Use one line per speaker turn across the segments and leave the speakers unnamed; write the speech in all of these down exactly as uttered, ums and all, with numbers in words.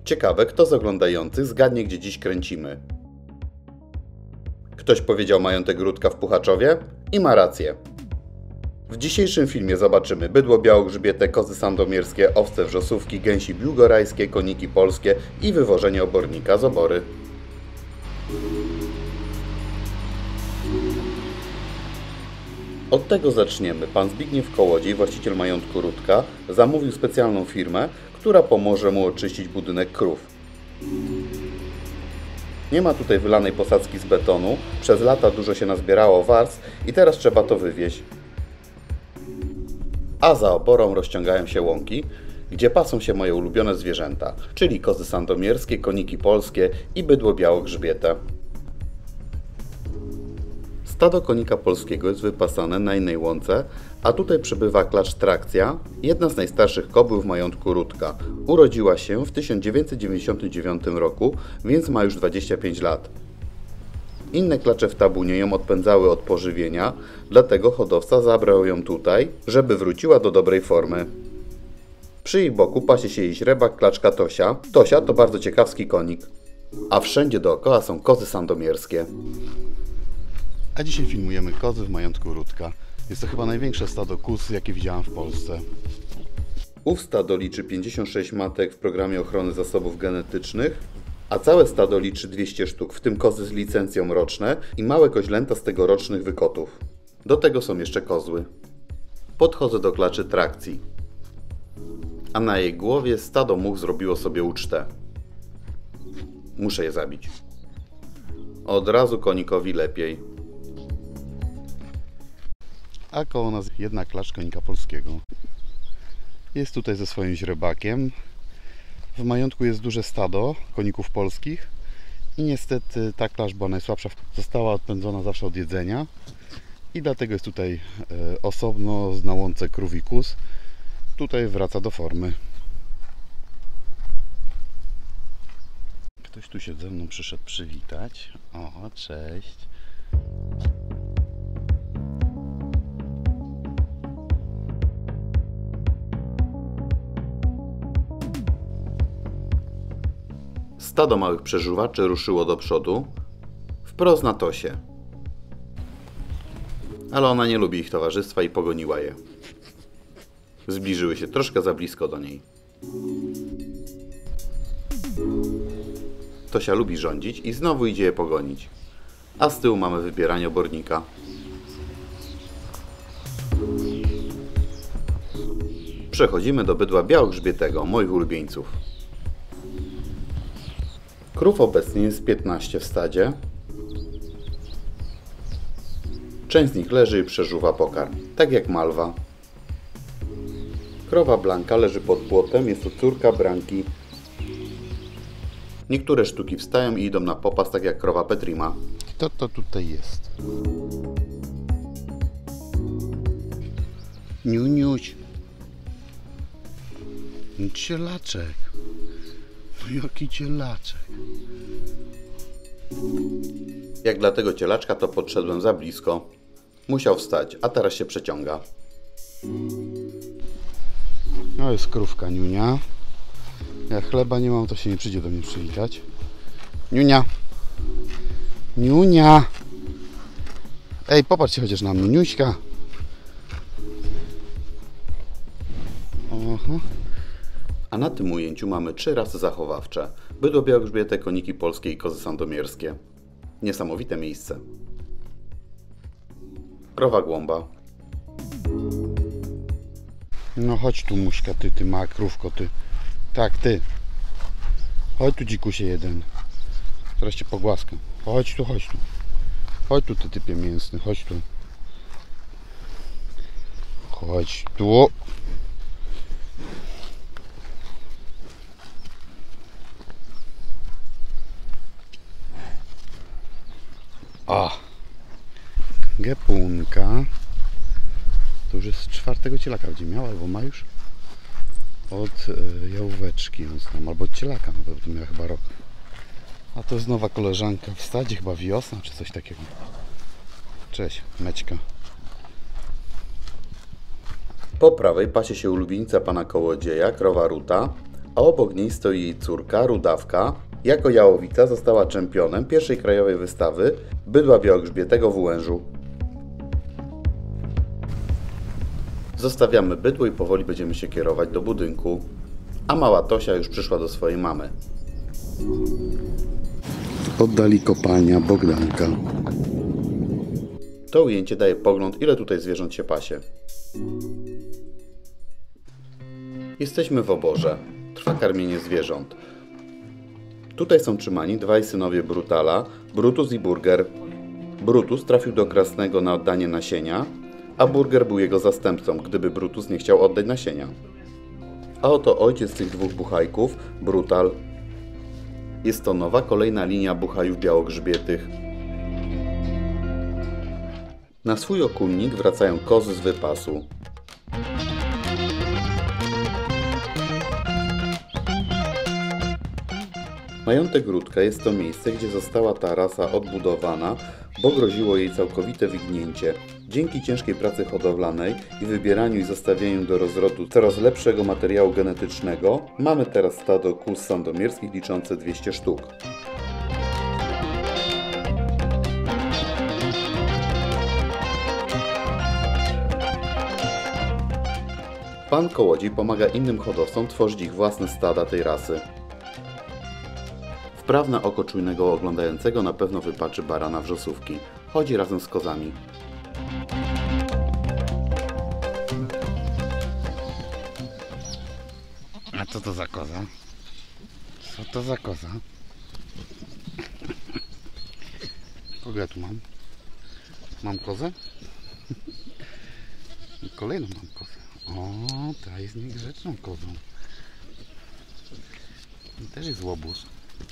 Ciekawe, kto z oglądających zgadnie, gdzie dziś kręcimy. Ktoś powiedział majątek Rutka w Puchaczowie? I ma rację. W dzisiejszym filmie zobaczymy bydło białogrzbiete, kozy sandomierskie, owce wrzosówki, gęsi biłgorajskie, koniki polskie i wywożenie obornika z obory. Od tego zaczniemy. Pan Zbigniew Kołodziej, właściciel majątku Rutka, zamówił specjalną firmę, która pomoże mu oczyścić budynek krów. Nie ma tutaj wylanej posadzki z betonu, przez lata dużo się nazbierało warstw i teraz trzeba to wywieźć. A za oborą rozciągają się łąki, gdzie pasą się moje ulubione zwierzęta, czyli kozy sandomierskie, koniki polskie i bydło białogrzbiete. Stado konika polskiego jest wypasane na innej łące, a tutaj przebywa klacz Trakcja, jedna z najstarszych kobył w majątku Rutka. Urodziła się w tysiąc dziewięćset dziewięćdziesiątym dziewiątym roku, więc ma już dwadzieścia pięć lat. Inne klacze w tabunie ją odpędzały od pożywienia, dlatego hodowca zabrał ją tutaj, żeby wróciła do dobrej formy. Przy jej boku pasie się jej źrebak, klaczka Tosia. Tosia to bardzo ciekawski konik. A wszędzie dookoła są kozy sandomierskie. A dzisiaj filmujemy kozy w majątku Rutka. Jest to chyba największe stado kóz, jakie widziałam w Polsce. Ów stado liczy pięćdziesiąt sześć matek w programie ochrony zasobów genetycznych, a całe stado liczy dwieście sztuk, w tym kozy z licencją roczne i małe koźlęta z tegorocznych wykotów. Do tego są jeszcze kozły. Podchodzę do klaczy Trakcji, a na jej głowie stado much zrobiło sobie ucztę. Muszę je zabić. Od razu konikowi lepiej. A koło nas jedna klacz konika polskiego. Jest tutaj ze swoim źrebakiem. W majątku jest duże stado koników polskich i niestety ta klacz była najsłabsza, została odpędzona zawsze od jedzenia i dlatego jest tutaj osobno na łące krów i kóz. Tutaj wraca do formy. Ktoś tu się ze mną przyszedł przywitać. O, cześć. Stado małych przeżuwaczy ruszyło do przodu, wprost na Tosię. Ale ona nie lubi ich towarzystwa i pogoniła je. Zbliżyły się troszkę za blisko do niej. Tosia lubi rządzić i znowu idzie je pogonić. A z tyłu mamy wybieranie obornika. Przechodzimy do bydła białogrzbietego, moich ulubieńców. Krów obecnie jest piętnaście w stadzie. Część z nich leży i przeżuwa pokarm, tak jak Malwa. Krowa Blanka leży pod płotem, jest to córka Branki. Niektóre sztuki wstają i idą na popas, tak jak krowa Petrima. Kto to tutaj jest? Niuniuś. Cielaczek. Jaki cielaczek. Jak dla tego cielaczka to podszedłem za blisko. Musiał wstać, a teraz się przeciąga. No jest krówka Niunia. Jak chleba nie mam, to się nie przyjdzie do mnie przywitać. Niunia. Niunia. Ej, popatrzcie chociaż na mnie, Niuśka. Oho. A na tym ujęciu mamy trzy rasy zachowawcze. Bydło białogrzbiete, koniki polskie i kozy sandomierskie. Niesamowite miejsce. Krowa Głąba. No chodź tu, muśka, ty, ty mała krówko, ty. Tak, ty. Chodź tu, dzikusie jeden. Teraz cię pogłaskam. Chodź tu, chodź tu. Chodź tu, ty typie mięsny, chodź tu. Chodź tu. O! Gepunka. To już jest czwartego cielaka będzie miał, albo ma już od y, jałóweczki, więc tam, albo od cielaka, no to miała chyba rok. A to jest nowa koleżanka w stadzie, chyba wiosna, czy coś takiego. Cześć, Mećka. Po prawej pasie się ulubieńca pana Kołodzieja, krowa Ruta. a obok niej stoi jej córka, Rudawka. Jako jałowica została czempionem pierwszej krajowej wystawy bydła białogrzbietego w Ułężu. Zostawiamy bydło i powoli będziemy się kierować do budynku, a mała Tosia już przyszła do swojej mamy. Oddali kopalnia Bogdanka. To ujęcie daje pogląd, ile tutaj zwierząt się pasie. Jesteśmy w oborze. Trwa karmienie zwierząt. Tutaj są trzymani dwaj synowie Brutala, Brutus i Burger. Brutus trafił do Krasnego na oddanie nasienia, a Burger był jego zastępcą, gdyby Brutus nie chciał oddać nasienia. A oto ojciec tych dwóch buchajków, Brutal. Jest to nowa, kolejna linia buchajów białogrzbietych. Na swój okulnik wracają kozy z wypasu. Majątek Rudka jest to miejsce, gdzie została ta rasa odbudowana, bo groziło jej całkowite wygnięcie. Dzięki ciężkiej pracy hodowlanej i wybieraniu i zostawianiu do rozrodu coraz lepszego materiału genetycznego, mamy teraz stado kóz sandomierskich liczące dwieście sztuk. Pan Kołodziej pomaga innym hodowcom tworzyć ich własne stada tej rasy. Wprawne oko czujnego oglądającego na pewno wypaczy barana wrzosówki. Chodzi razem z kozami.
A co to za koza? Co to za koza? Kogo ja tu mam? Mam kozę? I kolejną mam kozę. O, ta jest niegrzeczną kozą. I też jest łobuz.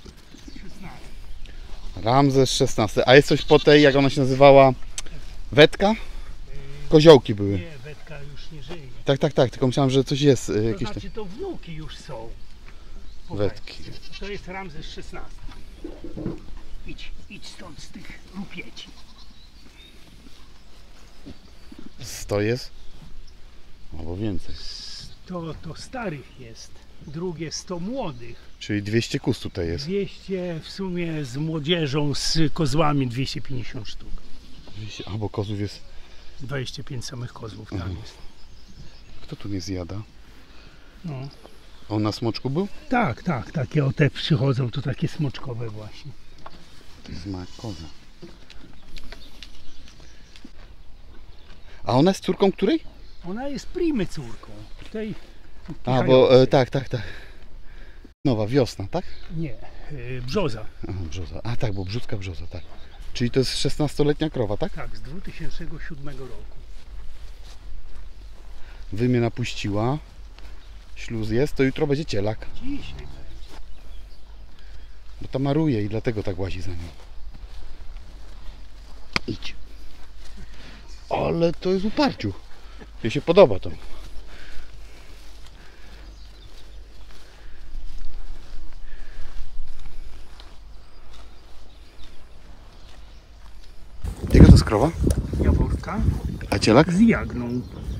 Ramzes szesnasty. A jest coś po tej, jak ona się nazywała? Wetka? Koziołki były.
Nie, Wetka już nie żyje.
Tak, tak, tak. Tylko myślałem, że coś jest.
To
Jakieś
znaczy to wnuki już są.
Wetki.
To jest Ramzes szesnasty. Idź, idź stąd z tych rupieci.
sto jest? Albo więcej.
To, to starych jest. Drugie sto młodych.
Czyli dwieście kóz tutaj jest.
dwieście w sumie z młodzieżą, z kozłami dwieście pięćdziesiąt sztuk.
Albo kozów jest.
dwadzieścia pięć samych kozłów tam
Mhm.
jest.
Kto tu nie zjada?
No.
On na smoczku był?
Tak, tak, takie o te przychodzą, to takie smoczkowe właśnie.
To jest mała koza. A ona jest córką której?
Ona jest primy córką. Tej
A, bo e, tak, tak, tak. Nowa wiosna, tak?
Nie, yy, brzoza.
Aha, brzoza. A tak, bo brzódzka brzoza, tak. Czyli to jest szesnastoletnia krowa, tak?
Tak, z dwa tysiące siódmego roku.
Wy mnie napuściła. Śluz jest, to jutro będzie cielak.
Dzisiaj będzie.
Bo ta maruje i dlatego tak łazi za nią. Idź. Ale to jest uparciu. Mi się podoba to. Jaka to jest krowa?
Jaworka
A cielak?
z jagną.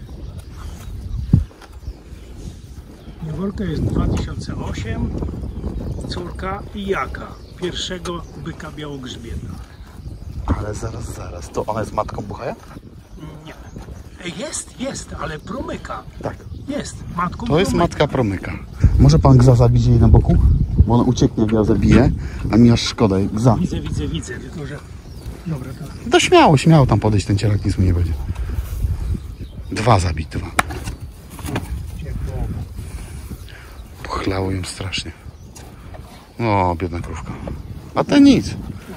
Jaworka jest dwa tysiące ósmy, córka i jaka pierwszego byka białogrzbieta.
Ale zaraz, zaraz. To ona jest matką buchaja?
Nie. Jest, jest, ale promyka.
Tak.
Jest, matką
To jest
promyka.
matka promyka. Może pan Gza zabić jej na boku? Bo ona ucieknie, jak ja zabiję, a mi aż szkoda. Gza.
Widzę, widzę, widzę, tylko że... Dobra, to...
To śmiało, śmiało tam podejść, ten cielak, nic mu nie będzie. Dwa zabić, dwa.
Ciepło.
Pochlało ją strasznie. O, biedna krówka. A ten nic.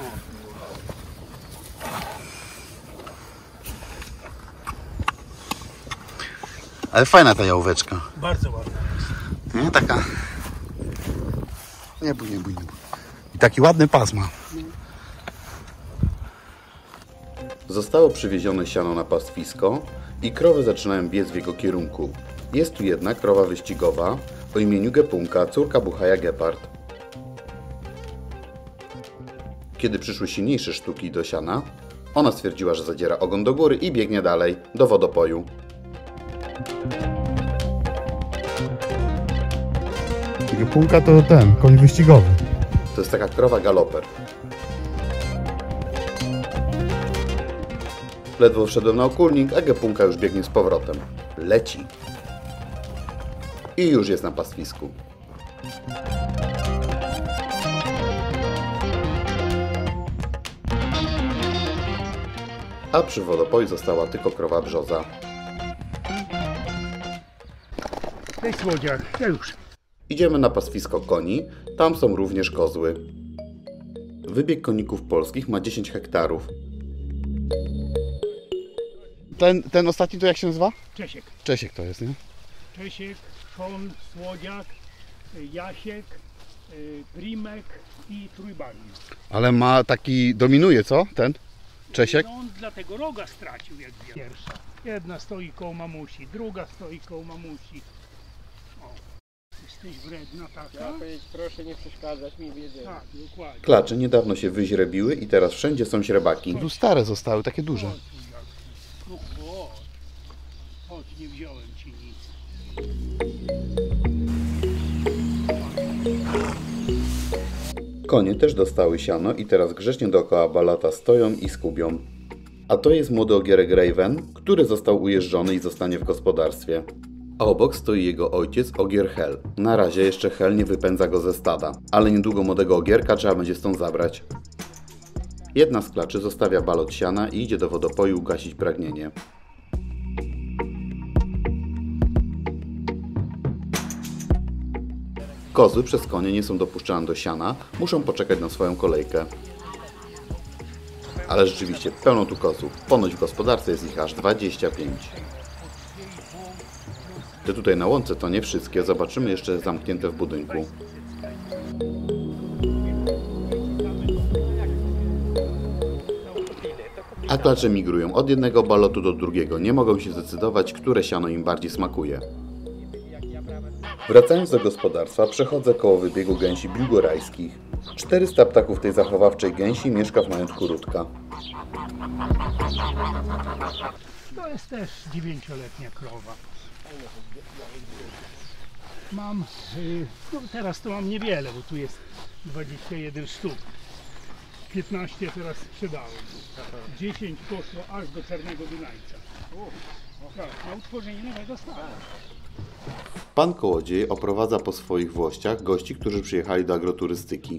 Ale fajna ta jałóweczka.
Bardzo ładna jest.
Nie, taka... Nie bój, nie bój, nie bój. I taki ładny pas ma.
Zostało przywiezione siano na pastwisko i krowy zaczynają biec w jego kierunku. Jest tu jedna krowa wyścigowa o imieniu Gepunka, córka buchaja Gepard. Kiedy przyszły silniejsze sztuki do siana, ona stwierdziła, że zadziera ogon do góry i biegnie dalej, do wodopoju.
Gepunka to ten, koń wyścigowy.
To jest taka krowa galoper. Ledwo wszedłem na okulnik, a Gepunka już biegnie z powrotem. Leci. I już jest na pastwisku. A przy wodopoju została tylko krowa brzoza.
Cześć słodziak, ja już.
Idziemy na pastwisko koni, tam są również kozły. Wybieg koników polskich ma dziesięć hektarów.
Ten, ten ostatni to jak się nazywa?
Czesiek.
Czesiek to jest, nie?
Czesiek, Szon, Słodziak, Jasiek, Primek i Trójbarwnik.
Ale ma taki, dominuje co? Ten? Czesiek?
No on dlatego roga stracił jak pierwsza. Jedna stoi koło mamusi, druga stoi koło mamusi. O, jesteś wredna taka?
Chciałem powiedzieć, proszę nie przeszkadzać mi w jedzeniu.
Tak, dokładnie.
Klacze niedawno się wyźrebiły i teraz wszędzie są źrebaki.
Tu stare zostały, takie duże.
Chodź, słodziak. No chodź. Chodź, nie wziąłem ci nic.
Konie też dostały siano i teraz grzecznie dookoła balata stoją i skubią. A to jest młody ogierek Raven, który został ujeżdżony i zostanie w gospodarstwie. A obok stoi jego ojciec, ogier Hel. Na razie jeszcze Hel nie wypędza go ze stada, ale niedługo młodego ogierka trzeba będzie stąd zabrać. Jedna z klaczy zostawia balot siana i idzie do wodopoju ugasić pragnienie. Kozy przez konie nie są dopuszczane do siana, muszą poczekać na swoją kolejkę. Ale rzeczywiście pełno tu kozów. Ponoć w gospodarce jest ich aż dwadzieścia pięć. Te tutaj na łące to nie wszystkie, zobaczymy jeszcze zamknięte w budynku. A klacze migrują od jednego balotu do drugiego, nie mogą się zdecydować, które siano im bardziej smakuje. Wracając do gospodarstwa, przechodzę koło wybiegu gęsi biłgorajskich. czterysta ptaków tej zachowawczej gęsi mieszka w majątku Rutka.
To jest też dziewięcioletnia krowa. Mam, y, no teraz to mam niewiele, bo tu jest dwadzieścia jeden sztuk. piętnaście teraz sprzedałem. dziesięć poszło aż do Czarnego Dunajca. Tak, na utworzenie nowego stada.
Pan Kołodziej oprowadza po swoich włościach gości, którzy przyjechali do agroturystyki.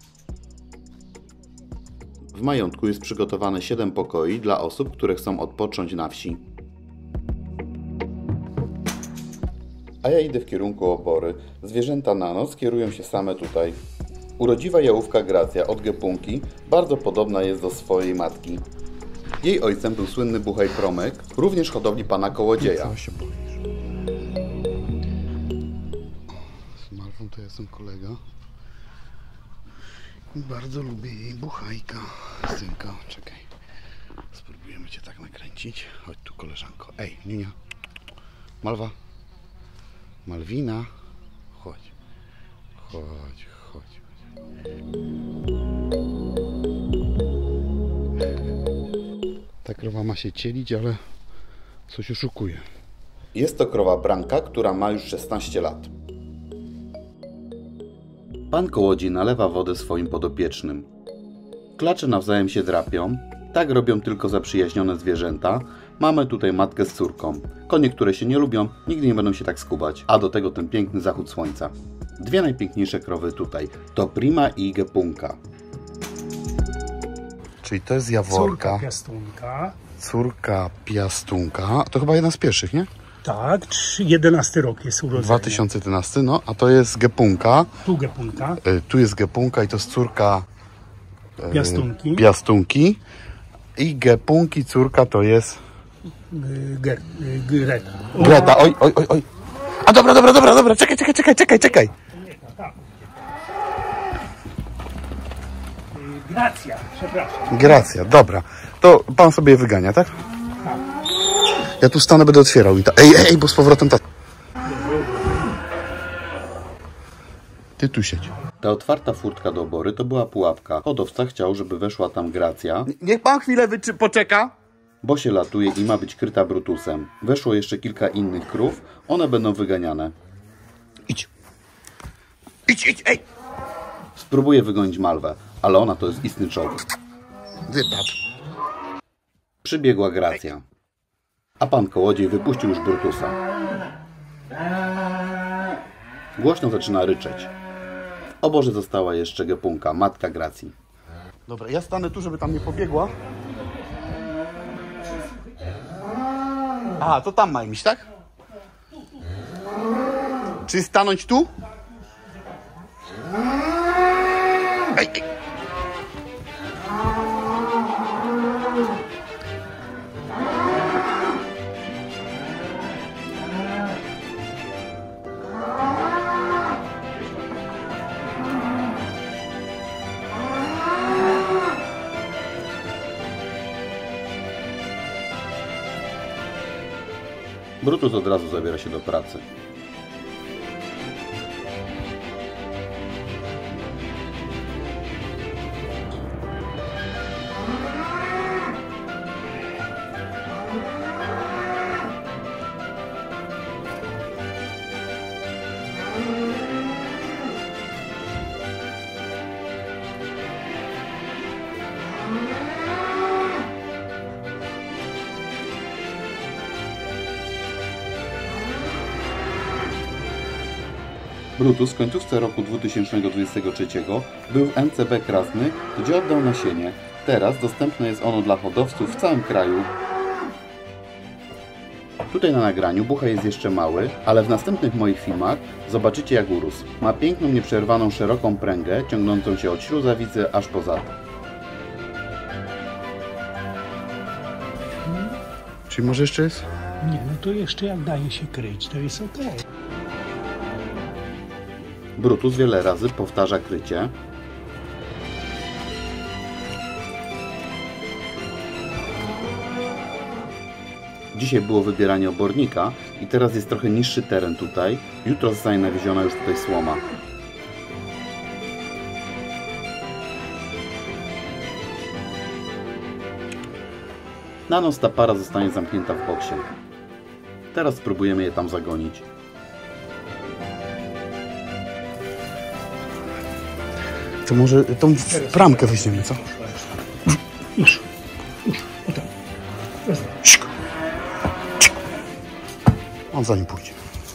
W majątku jest przygotowane siedem pokoi dla osób, które chcą odpocząć na wsi. A ja idę w kierunku obory. Zwierzęta na noc kierują się same tutaj. Urodziwa jałówka Gracja od Gepunki bardzo podobna jest do swojej matki. Jej ojcem był słynny buchaj Promek, również hodowli pana Kołodzieja.
Co się boisz? Z Malwą to jestem kolega. Bardzo lubię jej buchajka. Synka, czekaj. Spróbujemy cię tak nakręcić. Chodź tu, koleżanko. Ej, Ninia. Malwa. Malwina. Chodź. Chodź, chodź. Ta krowa ma się cielić, ale coś oszukuje.
Jest to krowa Branka, która ma już szesnaście lat. Pan Kołodziej nalewa wodę swoim podopiecznym. Klacze nawzajem się drapią. Tak robią tylko zaprzyjaźnione zwierzęta. Mamy tutaj matkę z córką. Konie, które się nie lubią, nigdy nie będą się tak skubać. A do tego ten piękny zachód słońca. Dwie najpiękniejsze krowy tutaj to Prima i Gepunka.
Czyli to jest
Córka
Jaworka,
piastunka.
córka piastunka. To chyba jedna z pierwszych, nie?
Tak, jedenasty rok jest urodzenia.
dwa tysiące jedenasty, no, a to jest Gepunka.
Tu Gepunka.
Y, Tu jest Gepunka i to jest córka y,
Piastunki.
Piastunki. I Gepunki córka to jest
Y, Ger, y, Greta. O,
Greta. Oj, oj, oj, oj. A dobra, dobra, dobra, dobra, czekaj, czekaj, czekaj, czekaj, czekaj.
y, Gracja, przepraszam.
Gracja, dobra. To pan sobie je wygania, tak? Ja tu stanę, będę otwierał i ta... Ej, ej, ej, bo z powrotem ta... Ty tu siedź.
Ta otwarta furtka do obory to była pułapka. Hodowca chciał, żeby weszła tam Gracja,
Niech pan chwilę wyczy... poczeka.
bo się latuje i ma być kryta Brutusem. Weszło jeszcze kilka innych krów, one będą wyganiane.
Idź. Idź, idź, ej!
Spróbuję wygonić Malwę, ale ona to jest istny czołg.
Wypadł.
Przybiegła Gracja, a pan kołodziej wypuścił już Brutusa. Głośno zaczyna ryczeć. W oborze została jeszcze Gepunka, matka Gracji.
Dobra, ja stanę tu, żeby tam nie pobiegła. A, to tam ma iść, tak? Czy stanąć tu? Ej, ej.
Brutus od razu zabiera się do pracy. Brutus w końcówce roku dwa tysiące dwudziestego trzeciego był w M C B Krasny, gdzie oddał nasienie. Teraz dostępne jest ono dla hodowców w całym kraju. Tutaj na nagraniu Bucha jest jeszcze mały, ale w następnych moich filmach zobaczycie jak urósł. Ma piękną, nieprzerwaną, szeroką pręgę, ciągnącą się od śluzawicy aż po zad.
Czyli może jeszcze jest?
Nie, no to jeszcze jak daje się kryć, to jest okej.
Brutus wiele razy powtarza krycie. Dzisiaj było wybieranie obornika i teraz jest trochę niższy teren tutaj. Jutro zostanie nawieziona już tutaj słoma. Na noc ta para zostanie zamknięta w boksie. Teraz spróbujemy je tam zagonić.
To może tą bramkę weźmiemy, co?
Już, już, o tam.
Cicho. Cicho. On za nim pójdzie.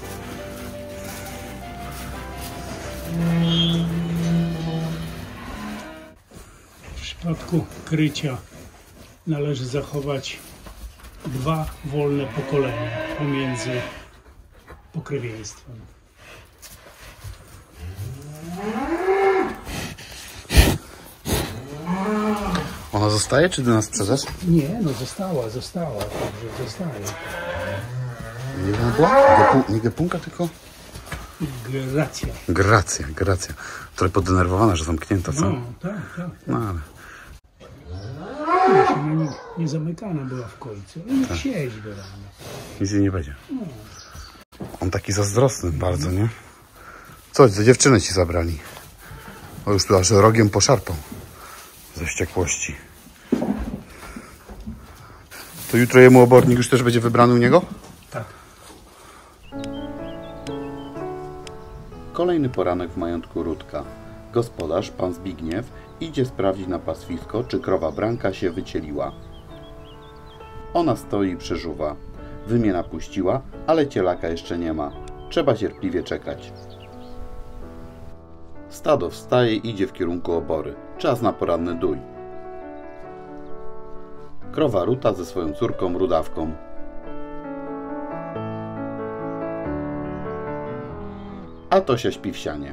W przypadku krycia należy zachować dwa wolne pokolenia pomiędzy pokrewieństwem.
Ona zostaje, czy do nas sprzedasz?
Nie, no została, została, także zostaje.
Nie była? Gepu, nie Gepunka, tylko?
Gracja.
Gracja, Gracja. Trochę podenerwowana, że zamknięta, co?
No, tak, tak. tak.
No ale...
Ona nie, nie zamykana była w końcu. I tak. Siedzi do rana.
Nic jej nie będzie. No. On taki zazdrosny bardzo, nie? Coś, za dziewczynę ci zabrali. O, już tu aż rogiem poszarpał. Ze wściekłości. To jutro jemu obornik już też będzie wybrany u niego?
Tak.
Kolejny poranek w majątku Rutka. Gospodarz, pan Zbigniew, idzie sprawdzić na pastwisko, czy krowa Branka się wycieliła. Ona stoi i przeżuwa. Wymiena puściła, ale cielaka jeszcze nie ma. Trzeba cierpliwie czekać. Stado wstaje i idzie w kierunku obory. Czas na poranny dój. Krowa Ruta ze swoją córką Rudawką. A Tosia śpi w sianie.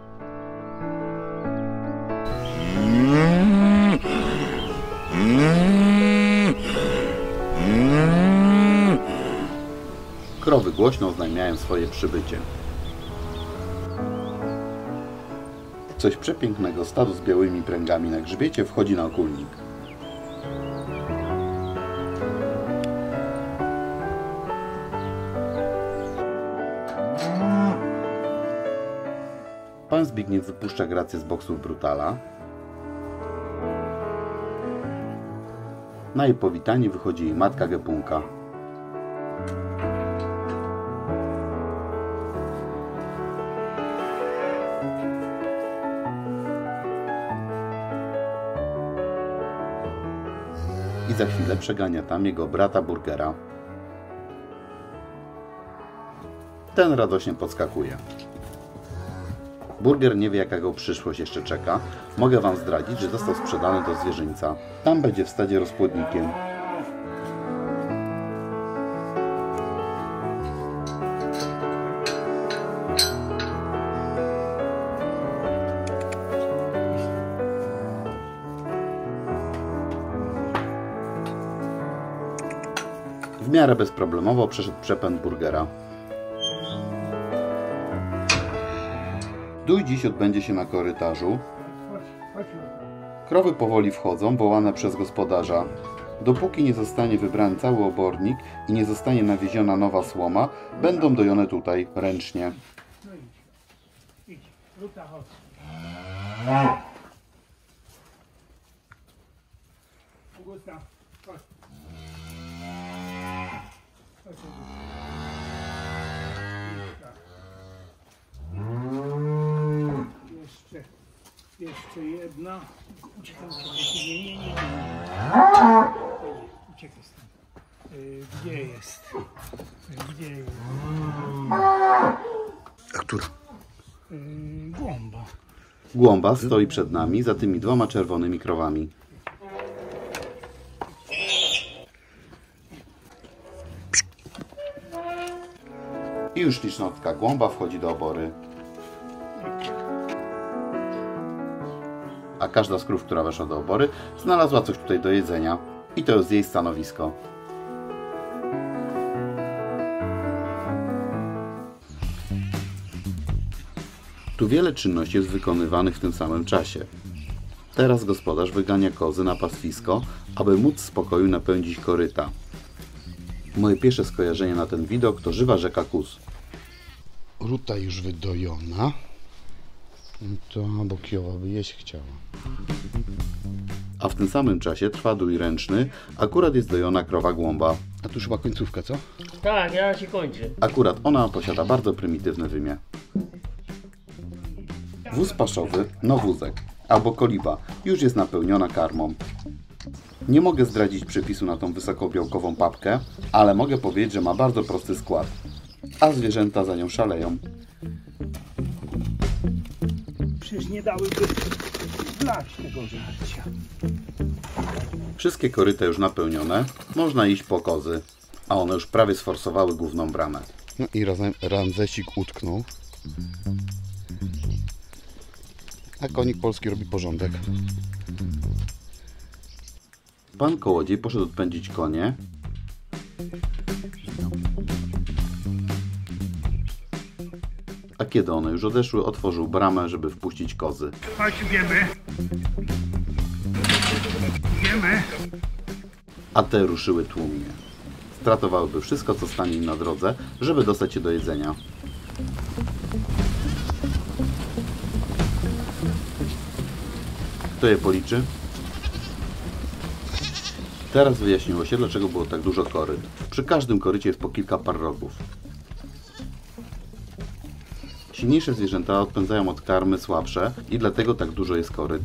Krowy głośno oznajmiają swoje przybycie. Coś przepięknego, stado z białymi pręgami na grzbiecie wchodzi na okulnik. Pan Zbigniew wypuszcza Grację z boksów Brutala. Na jej powitanie wychodzi jej matka Gepunka. i za chwilę przegania tam jego brata Burgera. Ten radośnie podskakuje. Burger nie wie, jaka go przyszłość jeszcze czeka. Mogę wam zdradzić, że został sprzedany do zwierzyńca. Tam będzie w stadzie rozpłodnikiem. W miarę bezproblemowo przeszedł przepęd Burgera. Dój dziś odbędzie się na korytarzu. Krowy powoli wchodzą, wołane przez gospodarza. Dopóki nie zostanie wybrany cały obornik i nie zostanie nawieziona nowa słoma, będą dojone tutaj ręcznie.
No idź. Idź. Luta, chodź. Augusta, chodź. Chodź, Jeszcze, jeszcze jedna. Uciekaj, uciekaj. Nie, nie, nie, nie. Uciekaj stąd. Y, Gdzie jest? Gdzie jest?
A która?
Y, Głąba.
Głąba stoi przed nami za tymi dwoma czerwonymi krowami. I już licznotka głąba wchodzi do obory. A każda z krów, która weszła do obory, znalazła coś tutaj do jedzenia. I to jest jej stanowisko. Tu wiele czynności jest wykonywanych w tym samym czasie. Teraz gospodarz wygania kozy na pastwisko, aby móc w spokoju napędzić koryta. Moje pierwsze skojarzenie na ten widok to żywa rzeka Kus.
Ruta już wydojona. To albo Kiowa by jeść chciała.
A w tym samym czasie trwa dój ręczny, akurat jest dojona krowa głąba.
A tu już chyba końcówka, co?
Tak, ja się kończę.
Akurat ona posiada bardzo prymitywne wymię. Wóz paszowy, no wózek, albo koliba, już jest napełniona karmą. Nie mogę zdradzić przepisu na tą wysokobiałkową papkę, ale mogę powiedzieć, że ma bardzo prosty skład. A zwierzęta za nią szaleją.
Przecież nie dałyby wlać tego żarcia.
Wszystkie koryta już napełnione, można iść po kozy, a one już prawie sforsowały główną bramę.
No i razem Ramzesik utknął. A konik polski robi porządek.
Pan kołodziej poszedł odpędzić konie. A kiedy one już odeszły, otworzył bramę, żeby wpuścić kozy.
Chodź, idziemy. Idziemy.
A te ruszyły tłumnie. Stratowałyby wszystko, co stanie im na drodze, żeby dostać się do jedzenia. Kto je policzy? Teraz wyjaśniło się, dlaczego było tak dużo koryt. Przy każdym korycie jest po kilka par rogów. Silniejsze zwierzęta odpędzają od karmy słabsze i dlatego tak dużo jest koryt.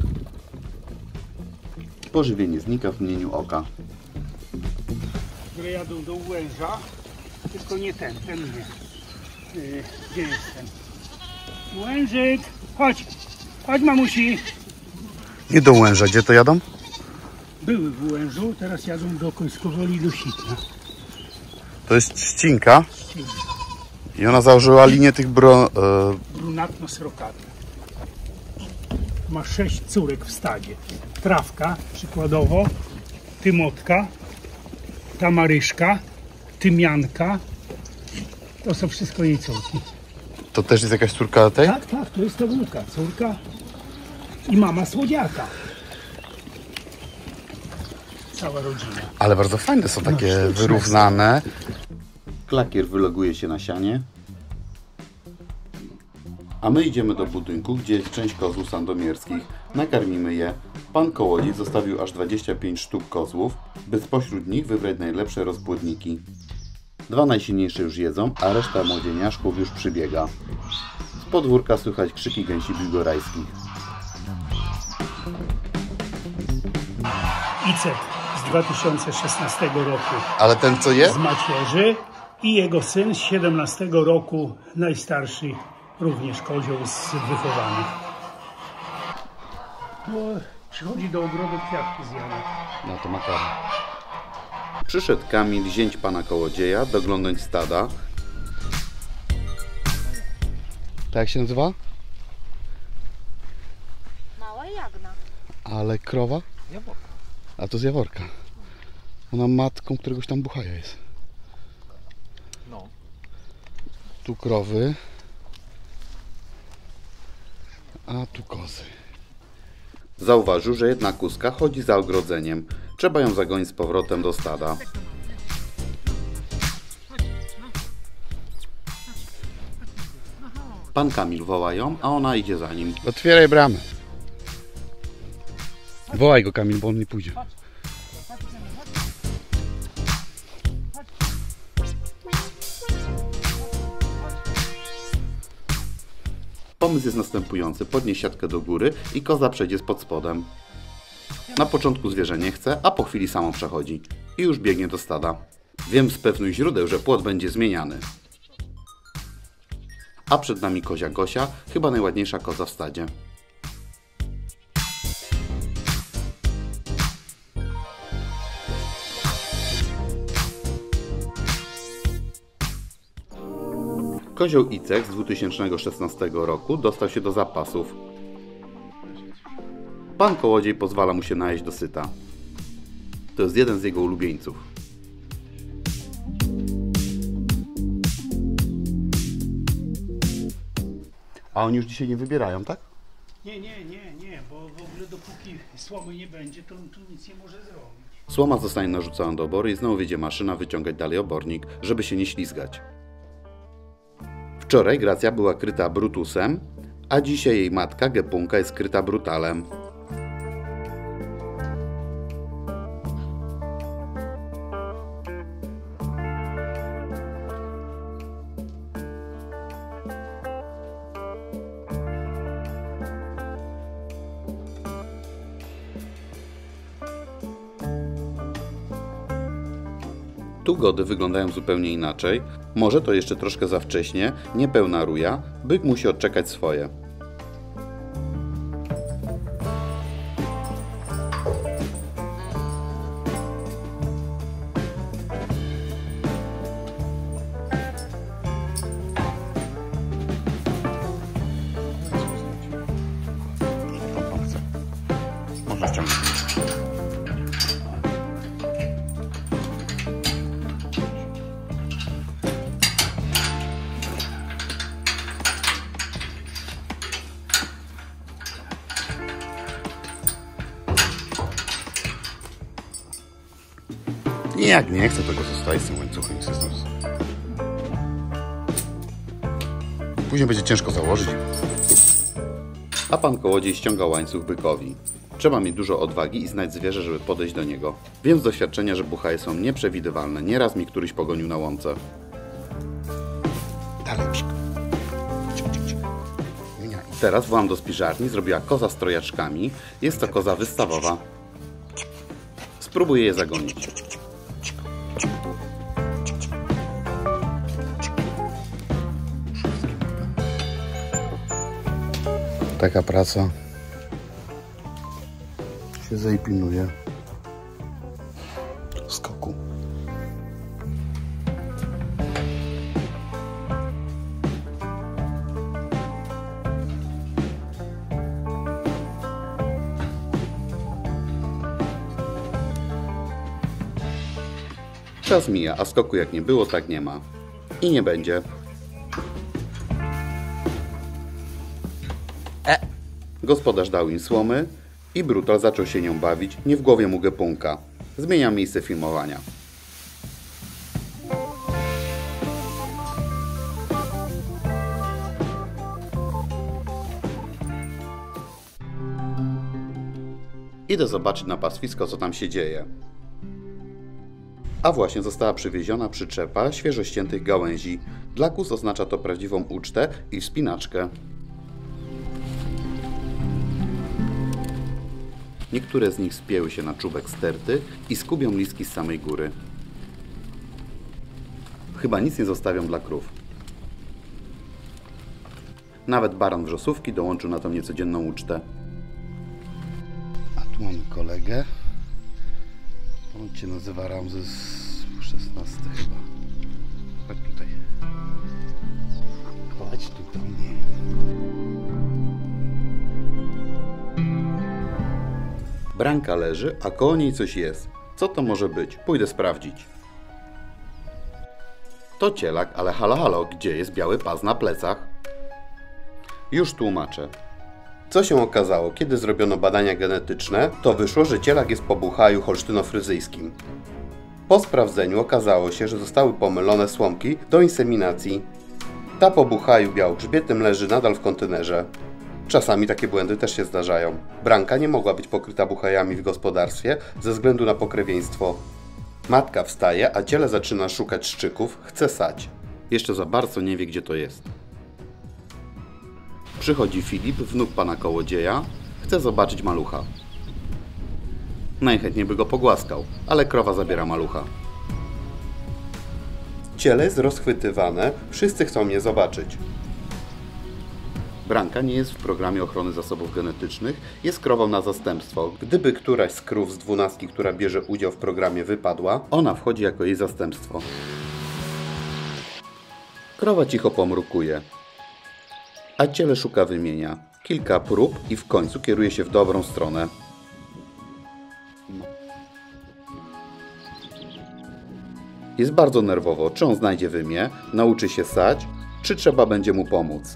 Pożywienie znika w mgnieniu oka.
Które jadą do Łęża, tylko nie ten, ten nie. Yy, gdzie jest ten? Łężyk, chodź, chodź mamusi.
Nie do Łęża, gdzie to jadą?
Były w Łężu, teraz jadą do Końskowoli do Sitna.
To jest Ścinka. I ona założyła linię tych bro... E...
Brunatno srokata. Ma sześć córek w stadzie. Trawka, przykładowo, Tymotka, Tamaryszka, Tymianka. To są wszystko jej córki.
To też jest jakaś córka tej?
Tak, tak, to jest to wnuka, córka i mama słodziaka. Cała rodzina.
Ale bardzo fajne są takie
sztuczne.
wyrównane.
Klakier wyloguje się na sianie. A my idziemy do budynku, gdzie jest część kozłów sandomierskich. Nakarmimy je. Pan kołodziej zostawił aż dwadzieścia pięć sztuk kozłów, by spośród nich wybrać najlepsze rozpłodniki. Dwa najsilniejsze już jedzą, a reszta młodzieniaszków już przybiega. Z podwórka słychać krzyki gęsi biłgorajskich.
Ice z dwa tysiące szesnastego roku
Ale ten co jest?
z macierzy i jego syn z siedemnastego roku, najstarszy również kozioł z wychowanych. No, przychodzi do ogrodu kwiatki zjadać.
No to makaron.
Przyszedł Kamil, zięć pana kołodzieja, doglądać stada.
Tak jak się nazywa?
Mała jagna.
Ale krowa?
Jaworka.
A to z Jaworka. Ona matką któregoś tam buchaja jest.
No.
Tu krowy. A tu kozy.
Zauważył, że jedna kózka chodzi za ogrodzeniem. Trzeba ją zagonić z powrotem do stada. Pan Kamil woła ją, a ona idzie za nim.
Otwieraj bramę. Wołaj go, Kamil, bo on nie pójdzie.
Pomysł jest następujący. Podnieść siatkę do góry i koza przejdzie spod spodem. Na początku zwierzę nie chce, a po chwili samo przechodzi. I już biegnie do stada. Wiem z pewnych źródeł, że płot będzie zmieniany. A przed nami kozia Gosia, chyba najładniejsza koza w stadzie. Kozioł Icek z dwa tysiące szesnastego roku dostał się do zapasów. Pan kołodziej pozwala mu się najeść do syta. To jest jeden z jego ulubieńców.
A oni już dzisiaj nie wybierają, tak?
Nie, nie, nie, nie, bo w ogóle dopóki słomy nie będzie, to on tu nic nie może zrobić.
Słoma zostanie narzucona do obory i znowu wiedzie maszyna wyciągać dalej obornik, żeby się nie ślizgać. Wczoraj Gracja była kryta Brutusem, a dzisiaj jej matka Gepunka jest kryta Brutalem. Tu gody wyglądają zupełnie inaczej. Może to jeszcze troszkę za wcześnie, niepełna ruja. Byk musi odczekać swoje.
Można ściągnąć. Nie, jak nie chcę, tego zostaje z tym łańcuchem i system. Później będzie ciężko założyć.
A pan kołodziej ściąga łańcuch bykowi. Trzeba mieć dużo odwagi i znać zwierzę, żeby podejść do niego. Wiem z doświadczenia, że buchaje są nieprzewidywalne. Nieraz mi któryś pogonił na łące.
Dalej, psik. Cik, cik, cik. Nie, nie.
Teraz wołam do spiżarni, zrobiła koza z trojaczkami. Jest to koza wystawowa. Spróbuję je zagonić.
Taka praca. Siedzę i pilnuję skoku.
Czas mija, a skoku jak nie było, tak nie ma. I nie będzie. Gospodarz dał im słomy i Brutal zaczął się nią bawić, nie w głowie mu Gepunka. Zmieniam miejsce filmowania. Idę zobaczyć na pastwisko, co tam się dzieje. A właśnie została przywieziona przyczepa świeżo ściętych gałęzi. Dla kóz oznacza to prawdziwą ucztę i wspinaczkę. Niektóre z nich spięły się na czubek sterty i skubią listki z samej góry. Chyba nic nie zostawią dla krów. Nawet baran wrzosówki dołączył na tą niecodzienną ucztę.
A tu mamy kolegę. On się nazywa Ramzes szesnasty chyba. Chodź tutaj. Chodź tu do mnie.
Branka leży, a koło niej coś jest. Co to może być? Pójdę sprawdzić. To cielak, ale halo halo, gdzie jest biały pas na plecach? Już tłumaczę. Co się okazało, kiedy zrobiono badania genetyczne, to wyszło, że cielak jest po buchaju holsztyno-fryzyjskim. Po sprawdzeniu okazało się, że zostały pomylone słomki do inseminacji. Ta po buchaju białogrzbietym leży nadal w kontenerze. Czasami takie błędy też się zdarzają. Branka nie mogła być pokryta buchajami w gospodarstwie ze względu na pokrewieństwo. Matka wstaje, a ciele zaczyna szukać szczyków, chce sać. Jeszcze za bardzo nie wie, gdzie to jest. Przychodzi Filip, wnuk pana kołodzieja, chce zobaczyć malucha. Najchętniej by go pogłaskał, ale krowa zabiera malucha. Ciele jest rozchwytywane, wszyscy chcą je zobaczyć. Branka nie jest w programie ochrony zasobów genetycznych, jest krową na zastępstwo. Gdyby któraś z krów z dwunastki, która bierze udział w programie, wypadła, ona wchodzi jako jej zastępstwo. Krowa cicho pomrukuje, a ciele szuka wymienia. Kilka prób i w końcu kieruje się w dobrą stronę. Jest bardzo nerwowo, czy on znajdzie wymię, nauczy się sać, czy trzeba będzie mu pomóc.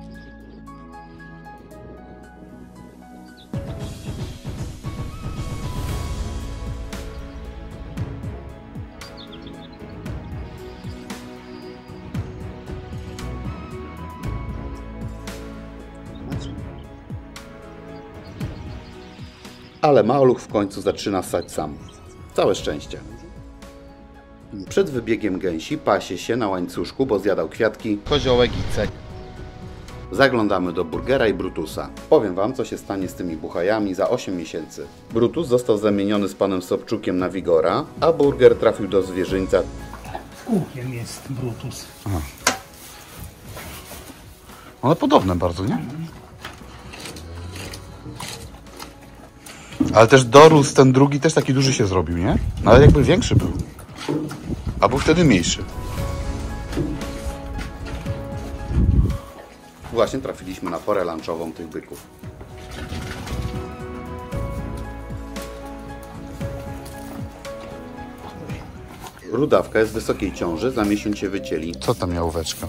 Ale maluch w końcu zaczyna ssać sam. Całe szczęście. Przed wybiegiem gęsi pasie się na łańcuszku, bo zjadał kwiatki,
Koziołek i cek.
Zaglądamy do Burgera i Brutusa. Powiem wam, co się stanie z tymi buchajami za osiem miesięcy. Brutus został zamieniony z panem Sobczukiem na Wigora, a Burger trafił do zwierzyńca.
Kółkiem jest Brutus.
One podobne bardzo, nie? Ale też dorósł ten drugi, też taki duży się zrobił, nie? Nawet jakby większy był. A był wtedy mniejszy.
Właśnie trafiliśmy na porę lunchową tych byków. Rudawka jest w wysokiej ciąży, za miesiąc się wycięli.
Co tam jałóweczka?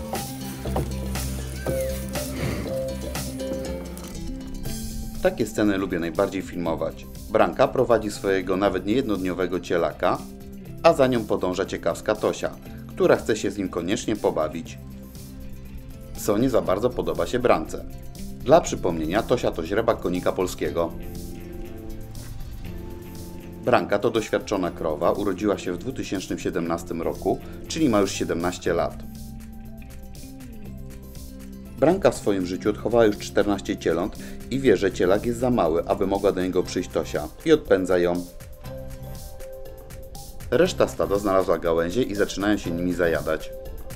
Takie sceny lubię najbardziej filmować. Branka prowadzi swojego nawet nie jednodniowego cielaka, a za nią podąża ciekawska Tosia, która chce się z nim koniecznie pobawić. Co nie za bardzo podoba się Brance. Dla przypomnienia, Tosia to źrebak konika polskiego. Branka to doświadczona krowa, urodziła się w dwa tysiące siedemnastym roku, czyli ma już siedemnaście lat. Branka w swoim życiu odchowała już czternaście cieląt i wie, że cielak jest za mały, aby mogła do niego przyjść Tosia, i odpędza ją. Reszta stada znalazła gałęzie i zaczynają się nimi zajadać.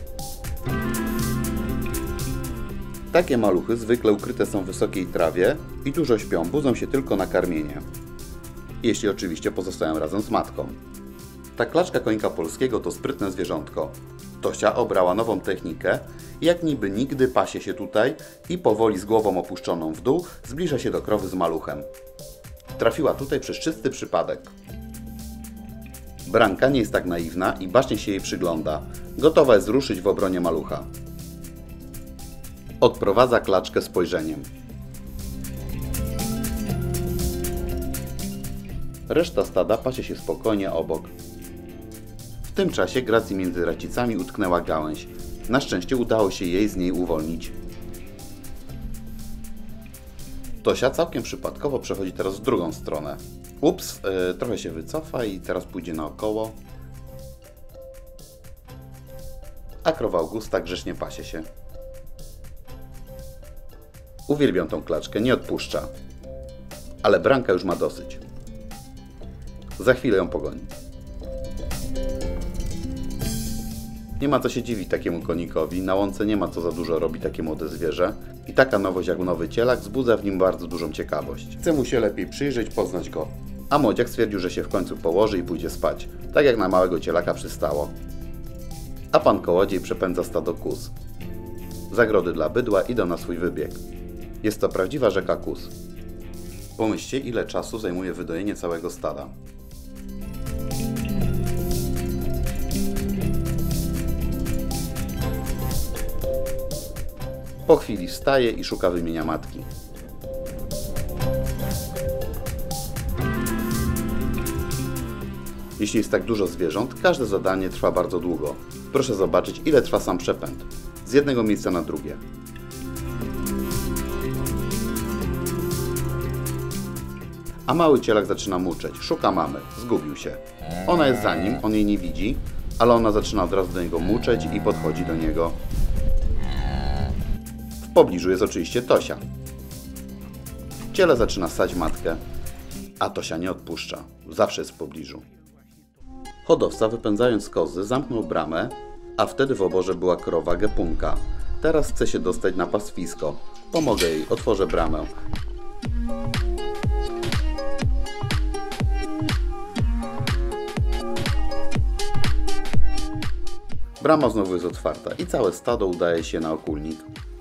Takie maluchy zwykle ukryte są w wysokiej trawie i dużo śpią, budzą się tylko na karmienie. Jeśli oczywiście pozostają razem z matką. Ta klaczka konika polskiego to sprytne zwierzątko. Tosia obrała nową technikę, jak niby nigdy pasie się tutaj i powoli z głową opuszczoną w dół zbliża się do krowy z maluchem. Trafiła tutaj przez czysty przypadek. Branka nie jest tak naiwna i bacznie się jej przygląda. Gotowa jest ruszyć w obronie malucha. Odprowadza klaczkę spojrzeniem. Reszta stada pasie się spokojnie obok. W tym czasie Gracji między racicami utknęła gałęź. Na szczęście udało się jej z niej uwolnić. Tosia całkiem przypadkowo przechodzi teraz w drugą stronę. Ups, yy, trochę się wycofa i teraz pójdzie naokoło. A krowa Augusta grzecznie pasie się. Uwielbiam tą klaczkę, nie odpuszcza. Ale Branka już ma dosyć. Za chwilę ją pogoni. Nie ma co się dziwić takiemu konikowi, na łące nie ma co za dużo robi takie młode zwierzę i taka nowość jak nowy cielak wzbudza w nim bardzo dużą ciekawość. Chce mu się lepiej przyjrzeć, poznać go. A młodziak stwierdził, że się w końcu położy i pójdzie spać, tak jak na małego cielaka przystało. A pan kołodziej przepędza stado kóz. Zagrody dla bydła idą na swój wybieg. Jest to prawdziwa rzeka kóz. Pomyślcie, ile czasu zajmuje wydojenie całego stada. Po chwili wstaje i szuka wymienia matki. Jeśli jest tak dużo zwierząt, każde zadanie trwa bardzo długo. Proszę zobaczyć, ile trwa sam przepęd. Z jednego miejsca na drugie. A mały cielak zaczyna muczeć. Szuka mamy. Zgubił się. Ona jest za nim, on jej nie widzi, ale ona zaczyna od razu do niego muczeć i podchodzi do niego. W pobliżu jest oczywiście Tosia. Ciele zaczyna ssać matkę, a Tosia nie odpuszcza. Zawsze jest w pobliżu. Hodowca, wypędzając kozy, zamknął bramę, a wtedy w oborze była krowa Gepunka. Teraz chce się dostać na pastwisko. Pomogę jej, otworzę bramę. Brama znowu jest otwarta i całe stado udaje się na okulnik.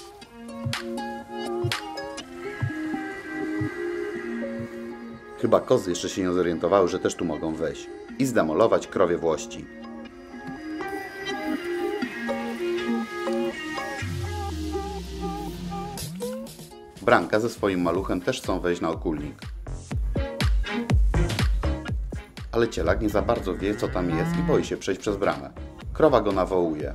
Chyba kozy jeszcze się nie zorientowały, że też tu mogą wejść i zdemolować krowie włości. Branka ze swoim maluchem też chcą wejść na okulnik. Ale cielak nie za bardzo wie, co tam jest i boi się przejść przez bramę. Krowa go nawołuje.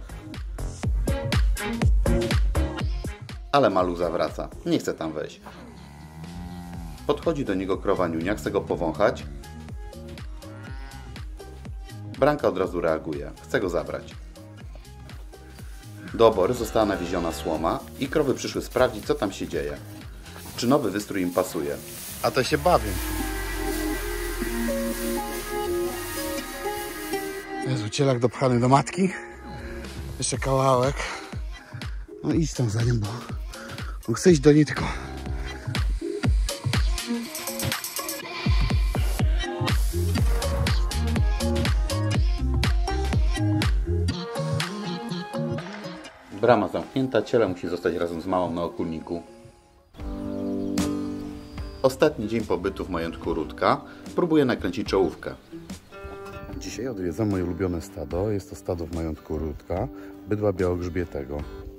Ale maluch zawraca. Nie chce tam wejść. Podchodzi do niego krowa Niunia, chce go powąchać. Branka od razu reaguje. Chce go zabrać. Do obory została nawieziona słoma i krowy przyszły sprawdzić, co tam się dzieje. Czy nowy wystrój im pasuje.
A to się bawię. Jezu, cielak dopchany do matki. Jeszcze kawałek. No idź tam za nim, bo on chce iść do niej, tylko...
Brama zamknięta, ciele musi zostać razem z małą na okulniku. Ostatni dzień pobytu w majątku Rutka. Próbuję nakręcić czołówkę.
Dzisiaj odwiedzam moje ulubione stado. Jest to stado w majątku Rutka, bydła białogrzbietego.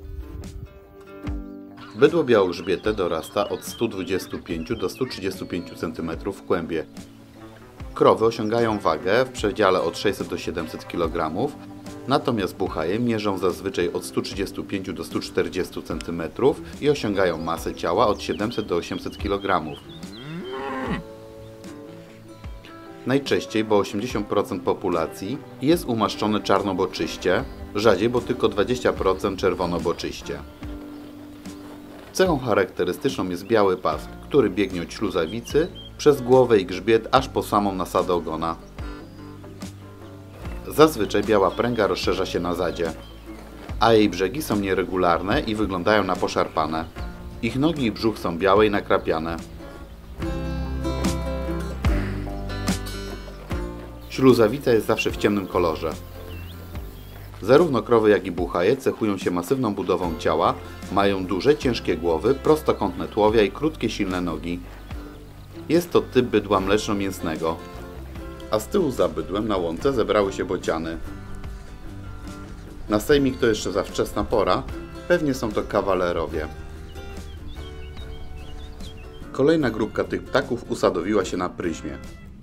Bydło białogrzbiete dorasta od stu dwudziestu pięciu do stu trzydziestu pięciu centymetrów w kłębie. Krowy osiągają wagę w przedziale od sześćset do siedemset kilogramów, natomiast buchaje mierzą zazwyczaj od stu trzydziestu pięciu do stu czterdziestu centymetrów i osiągają masę ciała od siedemset do osiemset kilogramów. Najczęściej, bo osiemdziesiąt procent populacji jest umaszczone czarnoboczyście, rzadziej, bo tylko dwadzieścia procent czerwonoboczyście. Cechą charakterystyczną jest biały pas, który biegnie od śluzawicy przez głowę i grzbiet aż po samą nasadę ogona. Zazwyczaj biała pręga rozszerza się na zadzie, a jej brzegi są nieregularne i wyglądają na poszarpane. Ich nogi i brzuch są białe i nakrapiane. Śluzawica jest zawsze w ciemnym kolorze. Zarówno krowy, jak i buchaje cechują się masywną budową ciała, mają duże, ciężkie głowy, prostokątne tułowia i krótkie, silne nogi. Jest to typ bydła mleczno-mięsnego. A z tyłu za bydłem na łące zebrały się bociany. Na sejmik to jeszcze za wczesna pora, pewnie są to kawalerowie. Kolejna grupka tych ptaków usadowiła się na pryzmie.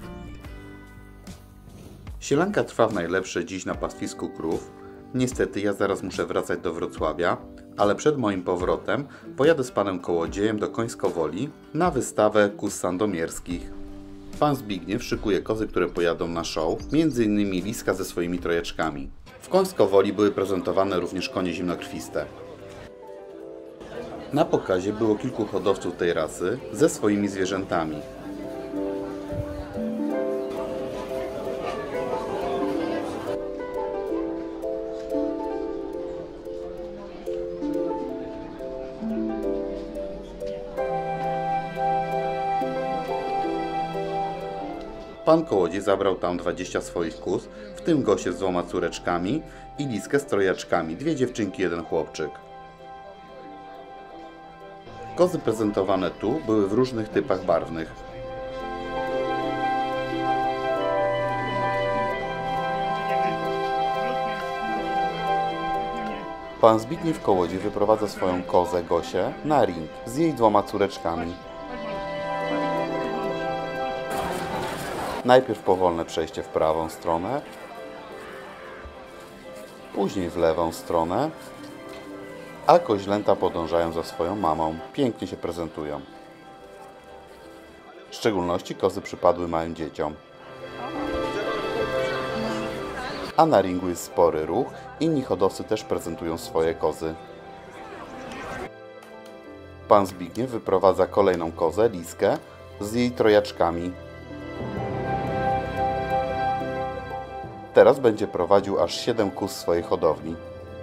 Sielanka trwa w najlepsze dziś na pastwisku krów. Niestety ja zaraz muszę wracać do Wrocławia, ale przed moim powrotem pojadę z panem kołodziejem do Końskowoli na wystawę kóz sandomierskich. Pan Zbigniew szykuje kozy, które pojadą na show, między innymi Liska ze swoimi trojeczkami. W Końskowoli były prezentowane również konie zimnokrwiste. Na pokazie było kilku hodowców tej rasy ze swoimi zwierzętami. Pan Kołodziej zabrał tam dwadzieścia swoich kóz, w tym Gosię z dwoma córeczkami i Liskę z trojaczkami, dwie dziewczynki, jeden chłopczyk. Kozy prezentowane tu były w różnych typach barwnych. Pan Zbigniew Kołodziej wyprowadza swoją kozę Gosię na ring z jej dwoma córeczkami. Najpierw powolne przejście w prawą stronę, później w lewą stronę, a koźlęta podążają za swoją mamą. Pięknie się prezentują. W szczególności kozy przypadły małym dzieciom. A na ringu jest spory ruch, inni hodowcy też prezentują swoje kozy. Pan Zbigniew wyprowadza kolejną kozę, Liskę, z jej trojaczkami. Teraz będzie prowadził aż siedem kóz swojej hodowli.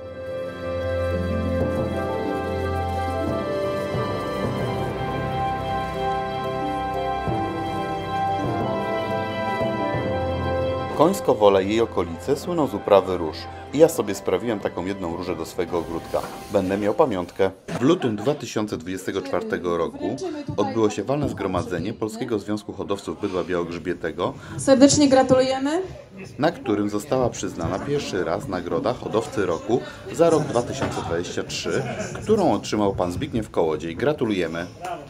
Końsko-Wola i jej okolice słyną z uprawy róż. I ja sobie sprawiłem taką jedną różę do swojego ogródka. Będę miał pamiątkę. W lutym dwa tysiące dwudziestego czwartego roku odbyło się walne zgromadzenie Polskiego Związku Hodowców Bydła Białogrzbietego.
Serdecznie gratulujemy.
Na którym została przyznana pierwszy raz nagroda Hodowcy Roku za rok dwa tysiące dwudziesty trzeci, którą otrzymał pan Zbigniew Kołodziej. Gratulujemy.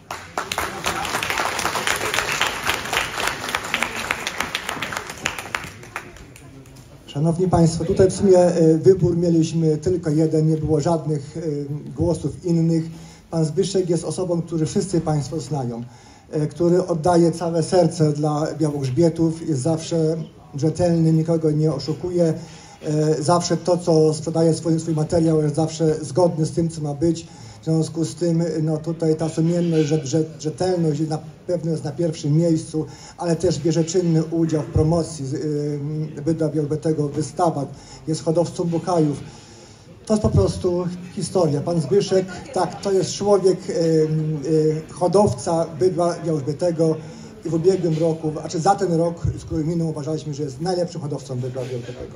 Szanowni Państwo, tutaj w sumie wybór mieliśmy tylko jeden, nie było żadnych głosów innych. Pan Zbyszek jest osobą, którą wszyscy Państwo znają, który oddaje całe serce dla Białogrzbietów, jest zawsze rzetelny, nikogo nie oszukuje, zawsze to, co sprzedaje swój, swój materiał, jest zawsze zgodny z tym, co ma być. W związku z tym no tutaj ta sumienność, rzetelność na pewno jest na pierwszym miejscu, ale też bierze czynny udział w promocji yy, bydła białogrzbietego w wystawach, jest hodowcą buchajów. To jest po prostu historia. Pan Zbyszek, tak, to jest człowiek, yy, yy, hodowca bydła białogrzbietego i w ubiegłym roku, znaczy za ten rok, z którym minął, uważaliśmy, że jest najlepszym hodowcą bydła białogrzbietego.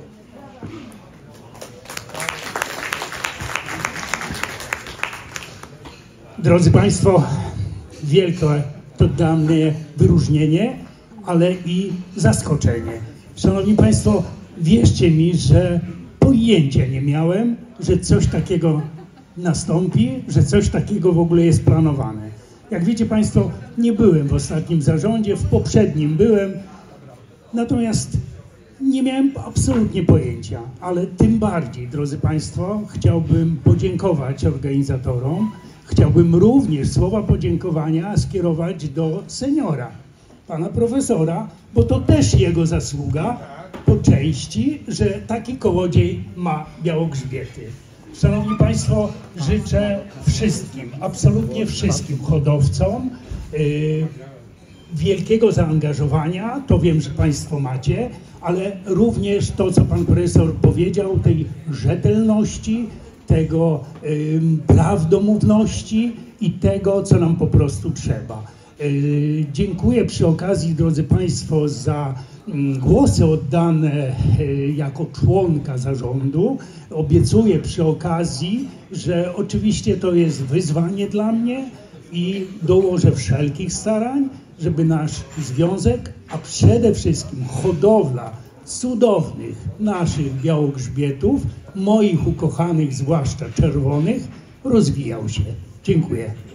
Drodzy Państwo, wielkie to dla mnie wyróżnienie, ale i zaskoczenie. Szanowni Państwo, wierzcie mi, że pojęcia nie miałem, że coś takiego nastąpi, że coś takiego w ogóle jest planowane. Jak wiecie Państwo, nie byłem w ostatnim zarządzie, w poprzednim byłem, natomiast nie miałem absolutnie pojęcia, ale tym bardziej, drodzy Państwo, chciałbym podziękować organizatorom. Chciałbym również słowa podziękowania skierować do seniora, pana profesora, bo to też jego zasługa po części, że taki Kołodziej ma Białogrzbiety. Szanowni Państwo, życzę wszystkim, absolutnie wszystkim hodowcom yy, wielkiego zaangażowania, to wiem, że Państwo macie, ale również to, co pan profesor powiedział, tej rzetelności, tego y, prawdomówności i tego, co nam po prostu trzeba. Y, dziękuję przy okazji, drodzy Państwo, za y, głosy oddane y, jako członka zarządu. Obiecuję przy okazji, że oczywiście to jest wyzwanie dla mnie i dołożę wszelkich starań, żeby nasz związek, a przede wszystkim hodowla cudownych naszych białogrzbietów, moich ukochanych, zwłaszcza czerwonych, rozwijał się. Dziękuję.